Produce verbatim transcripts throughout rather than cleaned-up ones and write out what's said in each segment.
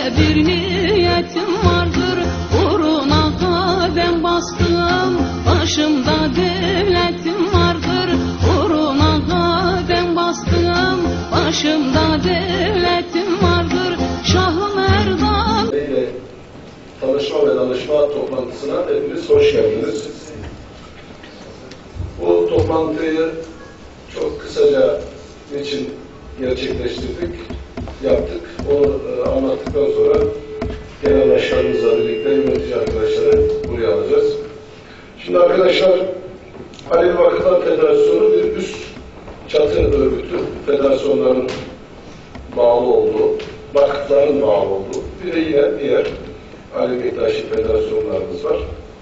bir niyetim vardır, uğruna kadem bastım. Başımda devletim vardır, uğruna kadem bastım. Başımda devletim vardır, Şahım Erdan. Tanışma ve danışma toplantısına hepiniz hoş geldiniz. Bu toplantıyı çok kısaca niçin gerçekleştirdik, yaptık. Onu e, anlattıktan sonra genel başkanımızla birlikte yönetici arkadaşları buraya alacağız. Şimdi arkadaşlar, Alevi Vakıflar Federasyonu bir üst çatı örgütü, federasyonların bağlı olduğu, vakıfların bağlı olduğu, bir de yine diğer Alevi Bektaşi federasyonlarımız var.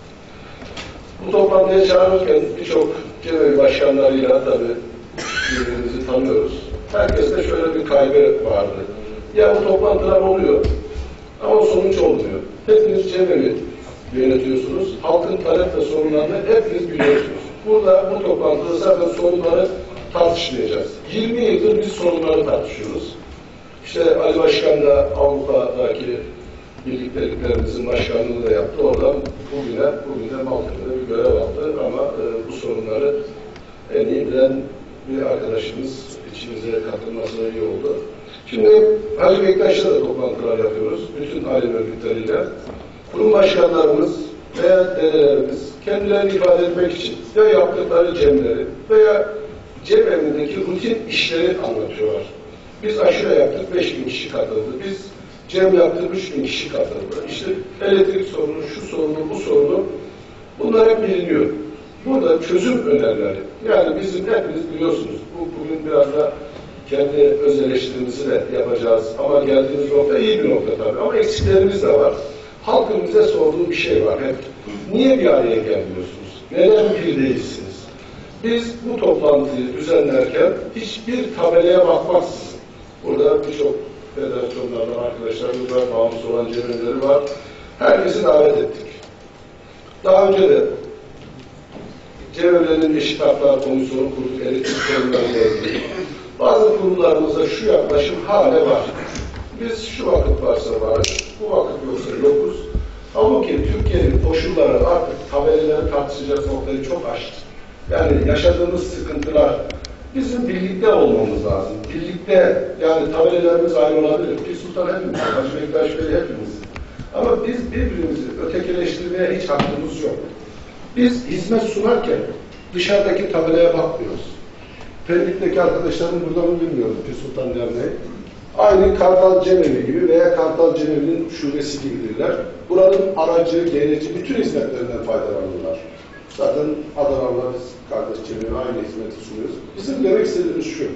Bu toplantıya çağırırken birçok cemevi başkanlarıyla tabii birbirimizi tanıyoruz. Herkeste şöyle bir kaygı vardı. Ya bu toplantılar oluyor ama sonuç olmuyor. Hepiniz cemevi yönetiyorsunuz. Halkın talep ve sorunlarını hepiniz biliyorsunuz. Burada bu toplantıda zaten sorunları tartışmayacağız. yirmi yıldır biz sorunları tartışıyoruz. İşte Ali Başkan da Avrupa'daki birlikteliklerimizin başkanlığını da yaptı. Oradan bugüne, bugün de Maltepe'de bir görev aldı ama e, bu sorunları en iyi bilen bir arkadaşımız içimize katılmasına iyi oldu. Şimdi Hacı Bektaş'ta da toplantılar yapıyoruz. Bütün aile örgütleriyle. Kurum başkanlarımız veya dedelerimiz kendilerini ifade etmek için ya yaptıkları cemleri veya cem evindeki rutin işleri anlatıyorlar. Biz aşure yaptık, beş bin kişi katıldı. Biz cem yaptık, üç bin kişi katıldı. İşte elektrik sorunu, şu sorunu, bu sorunu, bunlar hep biliniyor. Burada çözüm önerileri, yani bizim hepiniz biliyorsunuz, bu bugün biraz da kendi öz eleştirimizi de yapacağız ama geldiğimiz nokta iyi bir nokta tabii ama eksiklerimiz de var. Halkın bize sorduğu bir şey var hep. Niye bir araya gelmiyorsunuz? Neden bir değilsiniz? Biz bu toplantıyı düzenlerken hiçbir tabelaya bakmaksızın, burada birçok federasyonlardan arkadaşlarımız var, bağımsız olan cemevleri var. Herkesi davet ettik. Daha önce de cemevlerinin eşit haklar komisyonu kurduk, elektrik sorunlarıyla ilgili. Bazı kurumlarımızda şu yaklaşım hala var. Biz şu vakıf varsa varız, bu vakıf yoksa yokuz. Ama ki Türkiye'nin koşulları artık tabelaları tartışacak noktayı çok aştı. Yani yaşadığımız sıkıntılar bizim birlikte olmamız lazım. Birlikte, yani tabelalarımız ayrı olabilir. Pir Sultan hepimiz, Hacı Bektaş Bey hepimiz. Ama biz birbirimizi ötekileştirmeye hiç hakkımız yok. Biz hizmet sunarken dışarıdaki tabelaya bakmıyoruz. Pendik'teki arkadaşlarım burada mı bilmiyorum, Pir Sultan Derneği. Aynı Kartal Cemevi gibi veya Kartal Cemevi'nin şubesi gibidirler. Buranın aracı, geleci, bütün hizmetlerinden faydalanırlar. Zaten Adanalılar, biz kardeş Cemevi aynı hizmeti sunuyoruz. Bizim demek istediğimiz şu.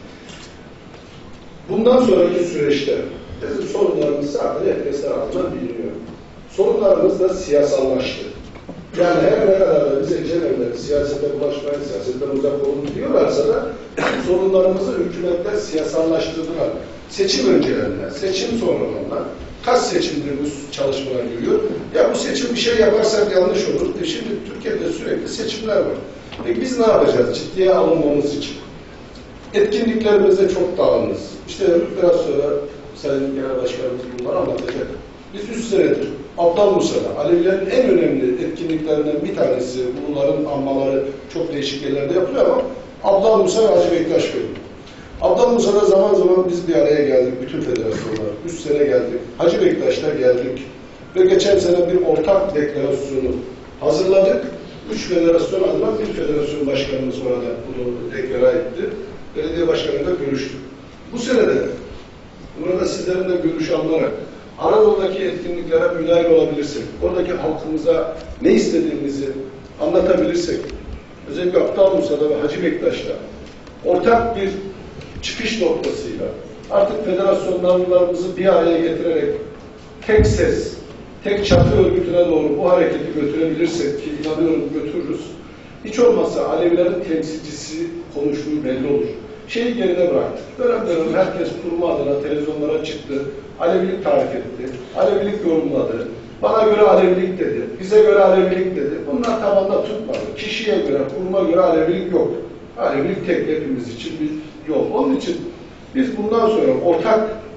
Bundan sonraki süreçte bizim sorunlarımız zaten herkes tarafından biliniyor. Sorunlarımız da siyasallaştı. Yani her ne kadar da bize cemevleri siyasete bulaşmayın, siyasetten uzak olun diyorlarsa da sorunlarımızı hükümetler siyasallaştırdılar. Seçim öncelerinde, seçim sonralarında kaç seçimdir bu çalışmalar yürüyor? Ya bu seçim bir şey yaparsak yanlış olur. E şimdi Türkiye'de sürekli seçimler var. E biz ne yapacağız ciddiye alınmamız için? Etkinliklerimizde çok dağılırız. İşte biraz sonra Sayın Genel Başkanımız bunları anlatacak. Biz üç senedir Abdal Musa'da, Alevilerin en önemli etkinliklerinden bir tanesi, bunların anmaları çok değişik yerlerde yapılıyor ama Abdal Musa ve Hacı Bektaş Bey. Abdal Musa'da zaman zaman biz bir araya geldik, bütün federasyonlar. Üç sene geldik, Hacı Bektaş'ta geldik ve geçen sene bir ortak deklarasyonu hazırladık. Üç federasyon adına bir federasyon başkanımız orada bunu deklara etti. Belediye başkanıyla görüştük. Bu sene de burada sizlerin de görüşü alınarak Anadolu'daki etkinliklere müdahil olabilirsek, oradaki halkımıza ne istediğimizi anlatabilirsek, özellikle Abdal Musa'da ve Hacı Bektaş'ta ortak bir çıkış noktasıyla artık federasyonlarımızı bir araya getirerek tek ses, tek çatı örgütüne doğru bu hareketi götürebilirsek ki inanıyorum götürürüz. Hiç olmazsa Alevilerin temsilcisi konuştuğu belli olur. Şeyi geride bıraktık. Dönem dönem herkes kurma adına televizyonlara çıktı. Alevilik tarif etti. Alevilik yorumladı. Bana göre Alevilik dedi. Bize göre Alevilik dedi. Bunlar tabanda tutmadı. Kişiye göre, kuruma göre Alevilik yok. Alevilik tek hepimiz için bir yol. Onun için biz bundan sonra ortak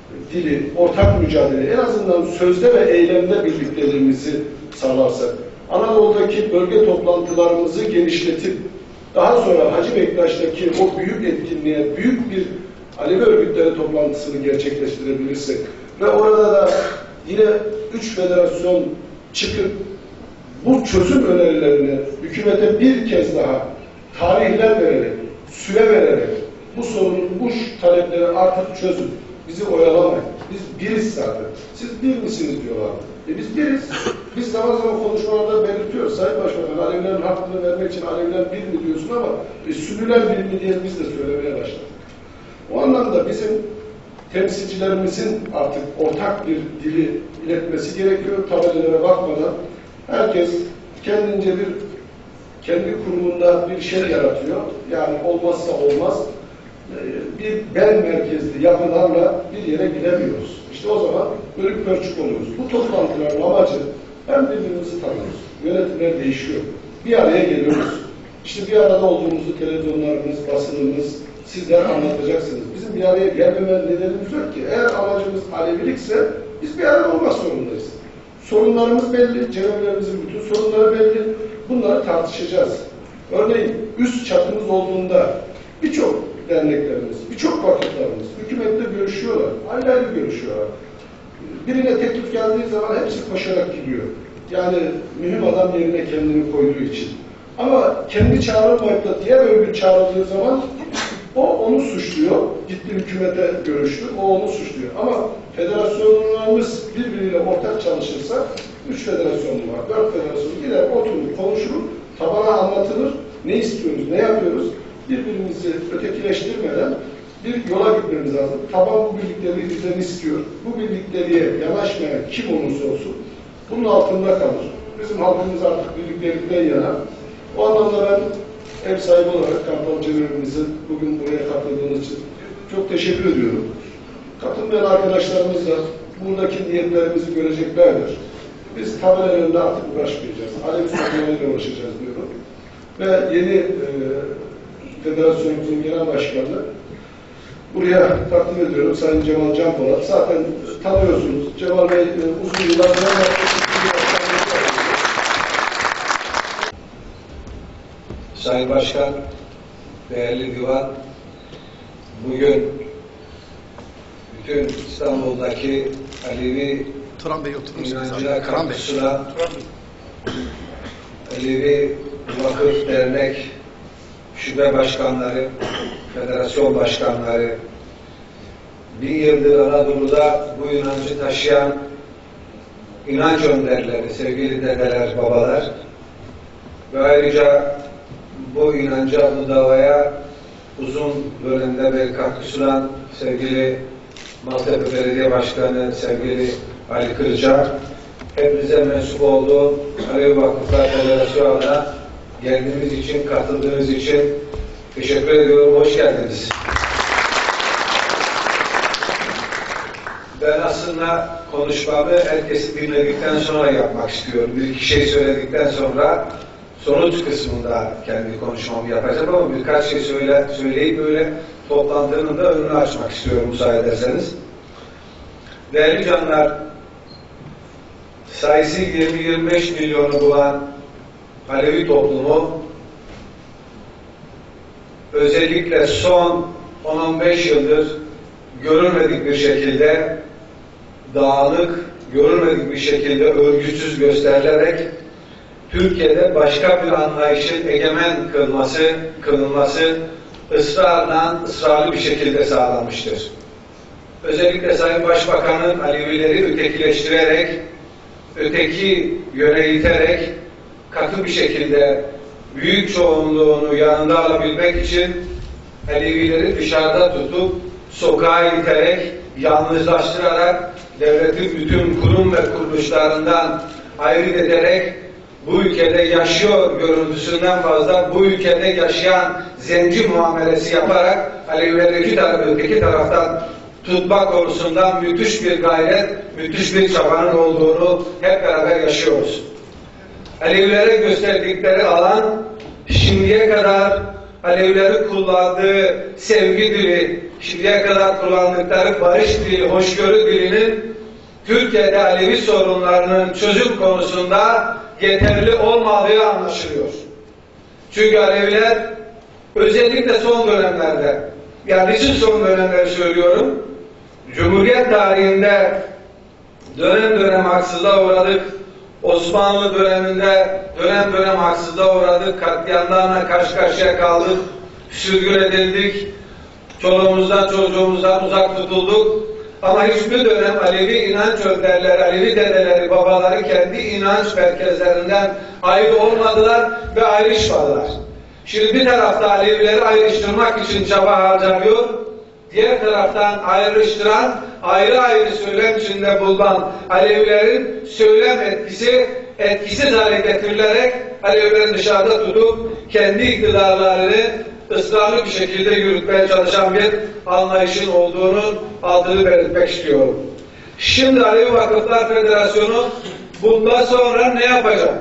dili, ortak mücadele, en azından sözde ve eylemde birlikteliğimizi sağlarsak, Anadolu'daki bölge toplantılarımızı genişletip, daha sonra Hacı Bektaş'taki o büyük etkinliğe, büyük bir Alevi örgütleri toplantısını gerçekleştirebilirsek ve orada da yine üç federasyon çıkıp bu çözüm önerilerini hükümete bir kez daha tarihler vererek, süre vererek bu sorunun, bu talepleri artık çözün. Bizi oyalamayın. Biz biriz zaten. Siz bir misiniz diyorlar. E biz biriz. Biz zaman zaman konuşmalarda belirtiyoruz. Sayın Başbakan, Alevilerin hakkını vermek için Aleviler bir mi diyorsun ama e, Sünniler bir mi diye biz de söylemeye başladık. O anlamda bizim temsilcilerimizin artık ortak bir dili iletmesi gerekiyor. Tabelalara bakmadan herkes kendince bir kendi kurumunda bir şey yaratıyor. Yani olmazsa olmaz. Bir ben merkezli yapılarla bir yere gidemiyoruz. İşte o zaman bölük pörçük oluyoruz. Bu toplantıların amacı hem birbirimizi tanıyoruz. Yönetimler değişiyor. Bir araya geliyoruz. İşte bir arada olduğumuzu televizyonlarımız, basınımız, sizler anlatacaksınız. Bizim bir araya gelmeme nedenimiz yok ki. Eğer amacımız Alevilikse biz bir arada olmak zorundayız. Sorunlarımız belli, Cenevlerimizin bütün sorunları belli. Bunları tartışacağız. Örneğin üst çatımız olduğunda birçok derneklerimiz, birçok vakıflarımız hükümette görüşüyorlar. Ayrı ayrı görüşüyorlar. Birine teklif geldiği zaman hepsi koşarak gidiyor. Yani mühim adam yerine kendini koyduğu için. Ama kendi çağrılmayıp da diğer örgüt çağrıldığı zaman o onu suçluyor. Gitti hükümete görüştü. O onu suçluyor. Ama federasyonlarımız birbiriyle ortak çalışırsa üç federasyon var, dört federasyon gider, oturur, konuşulur, tabana anlatılır. Ne istiyoruz, ne yapıyoruz? Birbirimizi ötekileştirmeden bir yola gitmemiz lazım. Taban bu birlikteliği bizden istiyor. Bu birlikteliğe yanaşmayan kim olursa olsun bunun altında kalır. Bizim halkımız artık birliktelikten yana. O anlamda ben ev sahibi olarak Kartal Cemevimizin bugün buraya katıldığınız için çok teşekkür ediyorum. Katılmayan arkadaşlarımız da buradaki niyetlerimizi göreceklerdir. Biz tabelalarında artık uğraşmayacağız. Alevi sorunlarıyla uğraşacağız diyorum. Ve yeni e, federasyonumuzun genel başkanı buraya takdim ediyorum Sayın Cemal Can Polat. Zaten tanıyorsunuz. Cemal Bey e, uzun yıllar Sayın Başkan, değerli divan, bugün bütün İstanbul'daki Alevi Turan Bey oturmuş. inancına katkısına Alevi Vakıf Dernek Şube Başkanları, Federasyon Başkanları, bir yıldır Anadolu'da bu inancı taşıyan inanç önderleri, sevgili dedeler, babalar ve ayrıca bu inanca, bu davaya uzun bölümde bir katkı sunan sevgili Maltepe Belediye Başkanı, sevgili Ali Kırca, hepinize mensup olduğum Alevi Vakıflar Federasyonu'na geldiğiniz için, katıldığınız için teşekkür ediyorum. Hoş geldiniz. Ben aslında konuşmamı herkesi dinledikten sonra yapmak istiyorum. Bir iki şey söyledikten sonra sonuç kısmında kendi konuşmamı yapacağım ama birkaç şey söyle, söyleyip böyle toplantının da önünü açmak istiyorum müsaade ederseniz. Değerli canlar, sayısı yirmi yirmi beş milyonu bulan Alevi toplumu özellikle son on on beş yıldır görülmedik bir şekilde dağınık, görülmedik bir şekilde örgütsüz gösterilerek Türkiye'de başka bir anlayışın egemen kılması, kılınması ısrarla, ısrarlı bir şekilde sağlanmıştır. Özellikle Sayın Başbakan'ın Alevileri ötekileştirerek, öteki yöne iterek, katı bir şekilde büyük çoğunluğunu yanında alabilmek için Alevileri dışarıda tutup, sokağa iterek, yalnızlaştırarak, devletin bütün kurum ve kuruluşlarından ayrı ederek, bu ülkede yaşıyor görüntüsünden fazla bu ülkede yaşayan zenci muamelesi yaparak Alevileri iki tarafı öteki taraftan tutma konusunda müthiş bir gayret, müthiş bir çabanın olduğunu hep beraber yaşıyoruz. Alevilere gösterdikleri alan şimdiye kadar Alevilerin kullandığı sevgi dili, şimdiye kadar kullandıkları barış dili, hoşgörü dilinin Türkiye'de Alevi sorunlarının çözüm konusunda yeterli olmadığı anlaşılıyor. Çünkü Aleviler özellikle son dönemlerde, yani için son dönemleri söylüyorum, Cumhuriyet tarihinde dönem dönem haksızlığa uğradık, Osmanlı döneminde dönem dönem haksızlığa uğradık, katliamlarla karşı karşıya kaldık, sürgün edildik, çoluğumuzdan çocuğumuzdan uzak tutulduk. Ama hiçbir dönem Alevi inanç önderleri, Alevi dedeleri, babaları kendi inanç merkezlerinden ayrı olmadılar ve ayrışmadılar. Şimdi bir tarafta Alevileri ayrıştırmak için çaba harcanıyor, diğer taraftan ayrıştıran, ayrı ayrı söylem içinde bulunan Alevilerin söylem etkisi, etkisiz hale getirilerek Alevilerin dışarıda tutup kendi iktidarlarını ısrarlı bir şekilde yürütmeye çalışan bir anlayışın olduğunun altını belirtmek istiyorum. Şimdi Alevi Vakıflar Federasyonu bundan sonra ne yapacak?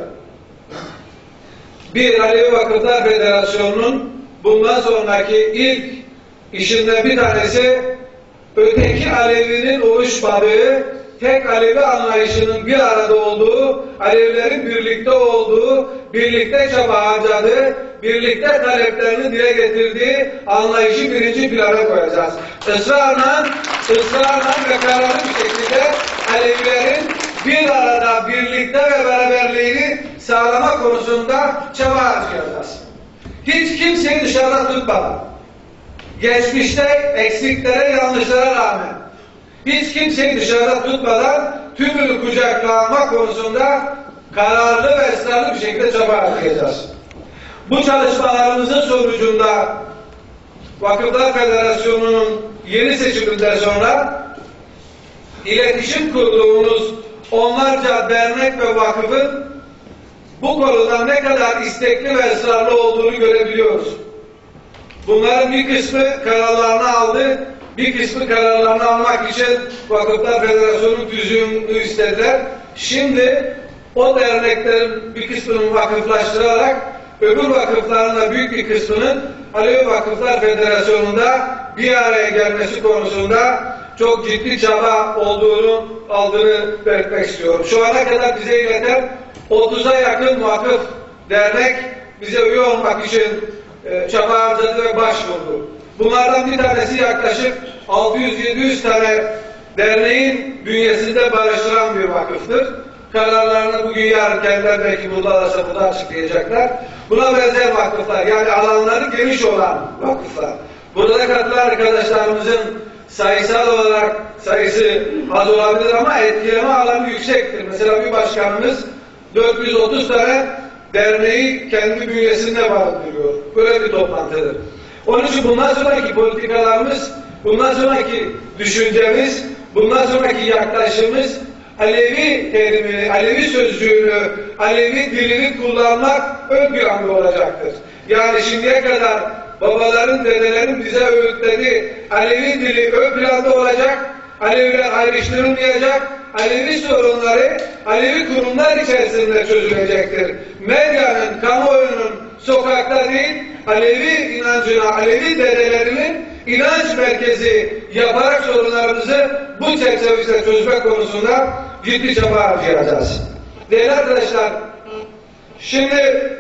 Bir, Alevi Vakıflar Federasyonu'nun bundan sonraki ilk işinden bir tanesi öteki Alevinin oluşmadığı, tek Alevi anlayışının bir arada olduğu, Alevilerin birlikte olduğu, birlikte çaba harcadığı, birlikte taleplerini dile getirdiği anlayışı birinci plana koyacağız. Israrla, ısrarla ve kararlı bir şekilde Alevilerin bir arada birlikte ve beraberliğini sağlama konusunda çaba harcayacağız. Hiç kimseyi dışarıda tutmadan, geçmişte eksiklere, yanlışlara rağmen hiç kimseyi dışarıda tutmadan tümünü kucaklama konusunda kararlı ve ısrarlı bir şekilde çaba harcayacağız. Bu çalışmalarımızın sonucunda Vakıflar Federasyonu'nun yeni seçiminden sonra iletişim kurduğumuz onlarca dernek ve vakıfın bu konuda ne kadar istekli ve ısrarlı olduğunu görebiliyoruz. Bunların bir kısmı kararlarını aldı, bir kısmı kararlarını almak için Vakıflar Federasyonu'nun tüzüğünü istediler. Şimdi o derneklerin bir kısmını vakıflaştırarak öbür vakıfların da büyük bir kısmının Alevi Vakıflar Federasyonu'nda bir araya gelmesi konusunda çok ciddi çaba olduğunu aldığını belirtmek istiyorum. Şu ana kadar bize ileten otuza yakın vakıf, dernek bize üye olmak için e, çaba harcadı ve başvurdu. Bunlardan bir tanesi yaklaşık altı yüz yedi yüz tane derneğin bünyesinde barıştıran bir vakıftır. Kararlarını bugün yarın kendiler belki buradalarsa burada açıklayacaklar. Buna benzer vakıflar, yani alanları geniş olan vakıflar. Burada katılan arkadaşlarımızın sayısal olarak sayısı az olabilir ama etkileme alanı yüksektir. Mesela bir başkanımız dört yüz otuz tane derneği kendi bünyesinde barındırıyor. Böyle bir toplantıdır. Onun için bundan sonraki politikalarımız, bundan sonraki düşüncemiz, bundan sonraki yaklaşımımız Alevi terimini, Alevi sözcüğünü, Alevi dilini kullanmak ön planda olacaktır. Yani şimdiye kadar babaların, dedelerin bize öğütlediği Alevi dili ön planda olacak, Aleviler ayrıştırılmayacak, Alevi sorunları Alevi kurumlar içerisinde çözülecektir. Medyanın, kamuoyunun sokakta değil, Alevi inancına, Alevi dedelerinin inanç merkezi yaparak sorunlarımızı bu çerçevesinde çözmek konusunda ciddi çaba harcayacağız. Değerli arkadaşlar, şimdi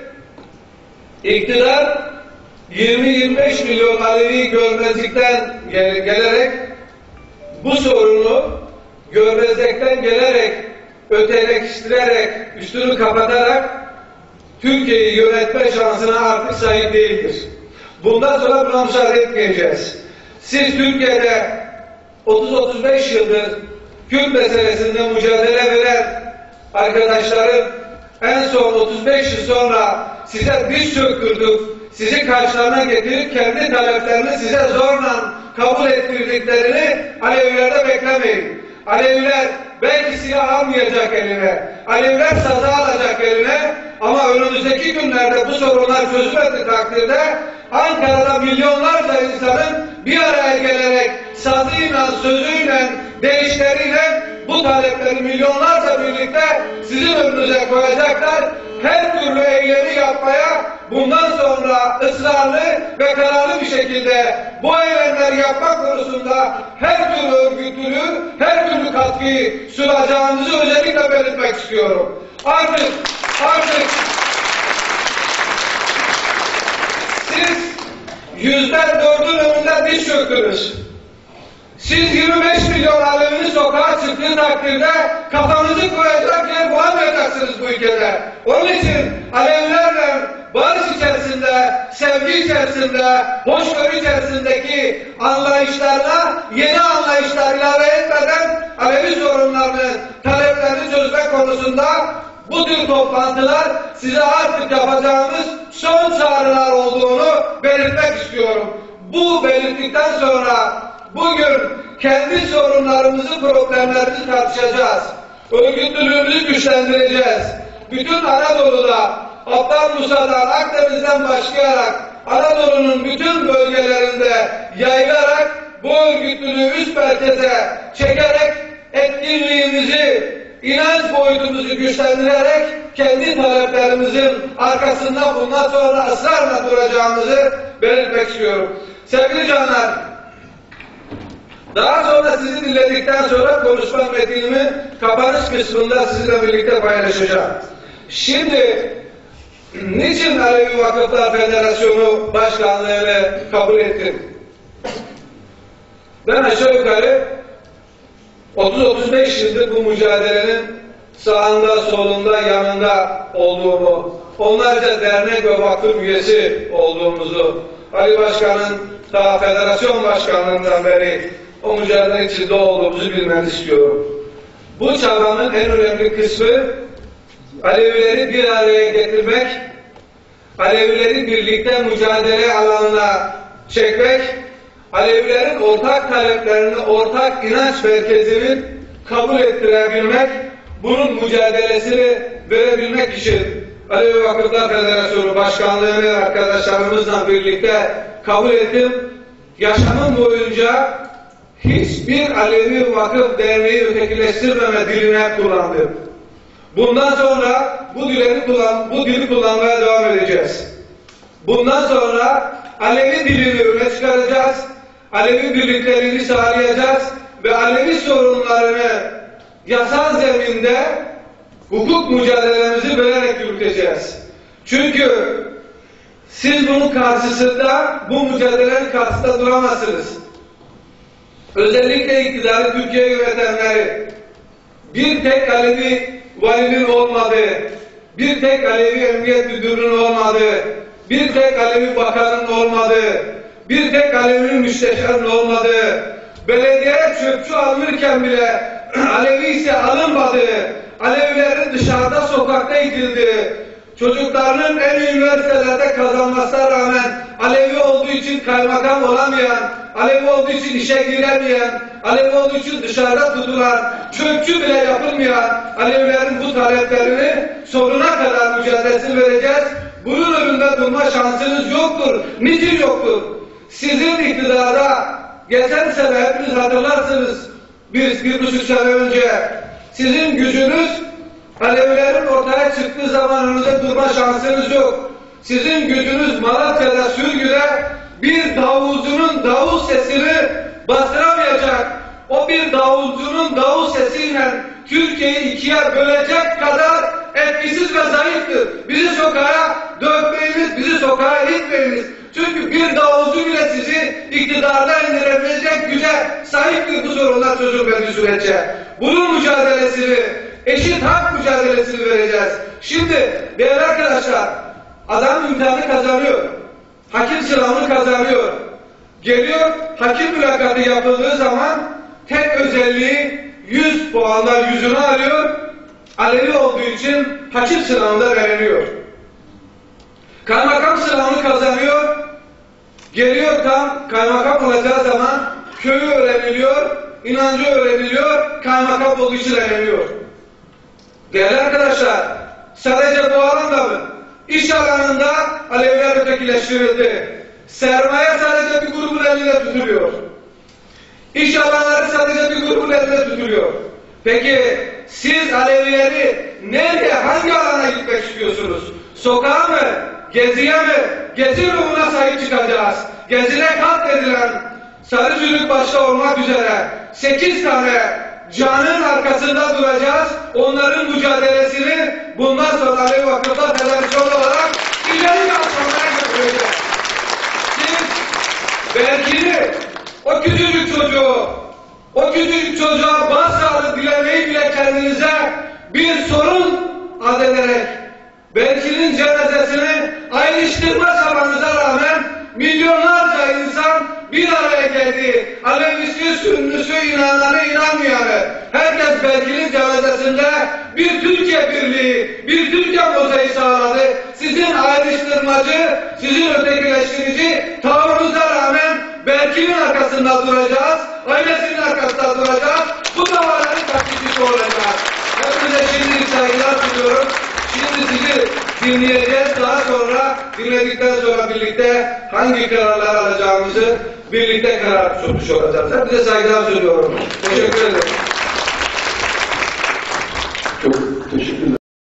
iktidar yirmi yirmi beş milyon Alevi görmezlikten gel gelerek bu sorunu görmezlikten gelerek, ötelekiştirerek, üstünü kapatarak Türkiye'yi yönetme şansına artık sahip değildir. Bundan sonra buna müsaade etmeyeceğiz. Siz Türkiye'de otuz otuz beş yıldır Kürt meselesinde mücadele veren arkadaşların en son otuz beş yıl sonra size diz çöktürdük, sizi karşılarına getirip kendi taleplerini size zorla kabul ettirdiklerini Alevilerde beklemeyin. Aleviler belki silah almayacak eline, Aleviler sazı alacak eline ama önümüzdeki günlerde bu sorunlar çözülmediği takdirde Ankara'da milyonlarca insanın bir araya gelerek sazıyla, sözüyle, deyişleriyle bu talepleri milyonlarca birlikte sizin önünüze koyacaklar. her türlü eylemi yapmaya bundan sonra ısrarlı ve kararlı bir şekilde bu eylemleri yapmak konusunda her türlü örgütlülüğü, her türlü katkıyı sunacağımızı özellikle belirtmek istiyorum. Artık, artık siz yüzde dördün önünde diş çöktünüz. Siz yirmi beş milyon Alevinin sokağa çıktığı takdirde kafanızı koyacak yer bulamayacaksınız bu ülkede. Onun için Alevilerle barış içerisinde, sevgi içerisinde, hoşgörü içerisindeki anlayışlarına yeni anlayışlar ilave etmeden Alevi sorunlarını, taleplerini çözmek konusunda bu tür toplantılar size artık yapacağımız son çağrılar olduğunu belirtmek istiyorum. Bu belirttikten sonra bugün kendi sorunlarımızı, problemlerimizi tartışacağız. Örgütlülüğümüzü güçlendireceğiz. Bütün Anadolu'da, Abdal Musa'dan, Akdeniz'den başlayarak Anadolu'nun bütün bölgelerinde yayılarak bu örgütlülüğü üst merkeze çekerek etkinliğimizi, inanç boyutumuzu güçlendirerek kendi taleplerimizin arkasında bundan sonra ısrarla duracağımızı belirtmek istiyorum. Sevgili canlar, daha sonra sizi dinledikten sonra konuşma metnimi kapanış kısmında sizinle birlikte paylaşacağım. Şimdi niçin Alevi Vakıflar Federasyonu Başkanlığı'nı kabul ettim? Ben aşağı yukarı otuz otuz beş yıldır bu mücadelenin sağında, solunda, yanında olduğumu, onlarca dernek ve vakıf üyesi olduğumuzu, Ali Başkan'ın ta federasyon başkanlığından beri o mücadele içinde olduğumuzu bilmeni istiyorum. Bu çabanın en önemli kısmı Alevileri bir araya getirmek, Alevileri birlikte mücadele alanına çekmek, Alevilerin ortak taleplerini, ortak inanç merkezini kabul ettirebilmek, bunun mücadelesini verebilmek için Alevi Vakıflar Federasyonu Başkanlığı'nı arkadaşlarımızla birlikte kabul ettim. Yaşamım boyunca hiçbir Alevi Vakıf Derneği ötekileştirmeme diline kullandım. Bundan sonra bu dili, kullan, bu dili kullanmaya devam edeceğiz. Bundan sonra Alevi dilini öne çıkaracağız, Alevi birliklerini sağlayacağız ve Alevi sorunlarını yasal zeminde hukuk mücadelemizi vererek yürüteceğiz. Çünkü siz bunun karşısında, bu mücadelenin karşısında duramazsınız. Özellikle iktidarı Türkiye yönetenleri bir tek Alevi valinin olmadığı, bir tek Alevi emniyet müdürünün olmadığı, bir tek Alevi bakanın olmadığı, bir tek Alevi'nin müsteşarının olmadığı, belediye çöpçü alınırken bile Alevi ise alınmadığı, Alevilerin dışarıda sokakta itildiği, çocuklarının en iyi üniversitelerde kazanmasına rağmen Alevi olduğu için kaymakam olamayan, Alevi olduğu için işe giremeyen, Alevi olduğu için dışarıda tutulan, çöpçü bile yapılmayan Alevilerin bu taleplerini sonuna kadar mücadelesini vereceğiz. Bunun önünde durma şansınız yoktur. Niçin yoktur? Sizin iktidara geçen sene hepiniz hatırlarsınız, bir, bir buçuk sene önce sizin gücünüz Alevilerin ortaya çıktığı zaman önünde durma şansınız yok. Sizin gücünüz Malatya'da, Sürgü'de bir davulcunun davul sesini bastıramayacak. O bir davulcunun davul sesiyle Türkiye'yi ikiye bölecek kadar etkisiz ve zayıftır. Bizi sokağa dökmeyiniz, bizi sokağa itmeyiniz. Çünkü bir davulcu bile sizi iktidarda indirebilecek güce sahiptir bu sorunlar çözülmediği sürece. Bunun mücadelesini, eşit hak mücadelesini vereceğiz. Şimdi değerli arkadaşlar, adam imtihanı kazanıyor. Hakim sınavını kazanıyor. Geliyor, hakim mülakatı yapıldığı zaman tek özelliği yüz puandan yüzünü alıyor. Alevi olduğu için hakim sınavında veriliyor. Kaymakam sınavını kazanıyor. Geliyor tam kaymakam olacağı zaman köyü öğreniliyor, inancı öğreniliyor, kaymakam olduğu için öğreniliyor. Değerli arkadaşlar, sadece bu alanda mı? İş alanında Aleviler ötekileştirildi. Sermaye sadece bir grubun elinde tutuluyor. İş alanları sadece bir grubun elinde tutuluyor. Peki siz Alevileri nereye, hangi alana gitmek istiyorsunuz? Sokağa mı? Geziye mi? Gezi ruhuna sahip çıkacağız. Gezide katledilen Sarıcülük başta olmak üzere sekiz tane canın arkasında duracağız. Onların mücadelesini bundan sonra Alevi Vakıflar Federasyonu olarak ileri bir aşamaya götüreceğiz. Siz belki de o küçücük çocuğu, o küçücük çocuğa başsağlığı dilemeyi bile kendinize bir sorun adederek Belki'nin cenazesini ayrıştırma çabanıza rağmen milyonlarca insan bir araya geldi. Alevisi, Sünnüsü, inananı, inanmayanı. Herkes Belki'nin cenazesinde bir Türkiye birliği, bir Türkiye mozaiği sağladı. Sizin ayrıştırmacı, sizin ötekileştirici tavrınıza rağmen Belki'nin arkasında duracağız, ailesinin arkasında duracağız. Bu davaların takipçisi olacağız. Hepinize şimdilik saygılar sunuyorum. Şimdi sizi dinleyeceğiz. Daha sonra dinledikten sonra birlikte hangi kararlar alacağımızı birlikte karar tutmuş olacağız. Hepinize saygılar sunuyorum. Teşekkür ederim. Çok teşekkür